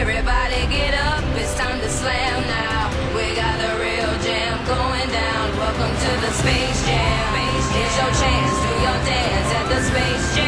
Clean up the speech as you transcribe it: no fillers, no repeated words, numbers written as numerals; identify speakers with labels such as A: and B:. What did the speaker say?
A: Everybody get up, it's time to slam now. We got the real jam going down. Welcome to the Space Jam. Here's your chance, do your dance at the Space Jam.